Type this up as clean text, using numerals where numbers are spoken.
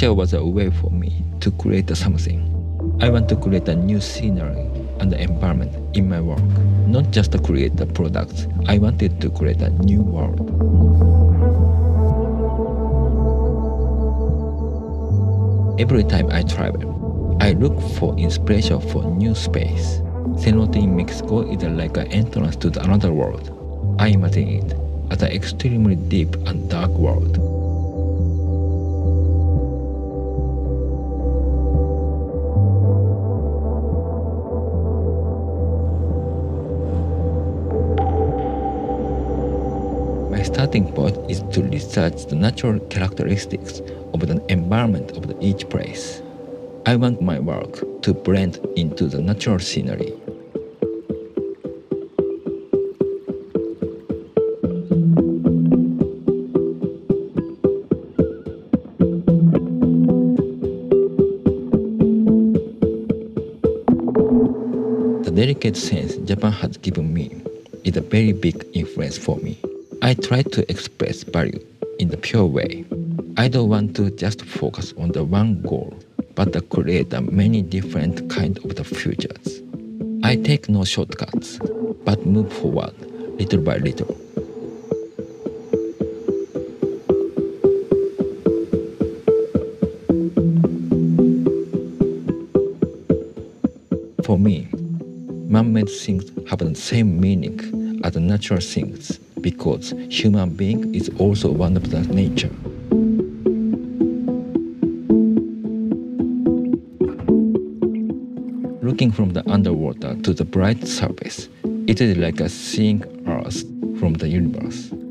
nature was a way for me to create something. I want to create a new scenery and environment in my work, not just to create the products. I wanted to create a new world. Every time I travel, I look for inspiration for new space. Cenote in Mexico is like an entrance to another world. I imagine it as an extremely deep and dark world. My starting point is to research the natural characteristics of the environment of each place. I want my work to blend into the natural scenery. The delicate sense Japan has given me is a very big influence for me. I try to express value in the pure way. I don't want to just focus on the one goal, but to create many different kinds of the futures. I take no shortcuts, but move forward little by little. For me, man-made things have the same meaning as natural things because human being is also one of the nature. Looking from the underwater to the bright surface, it is like a seeing Earth from the universe.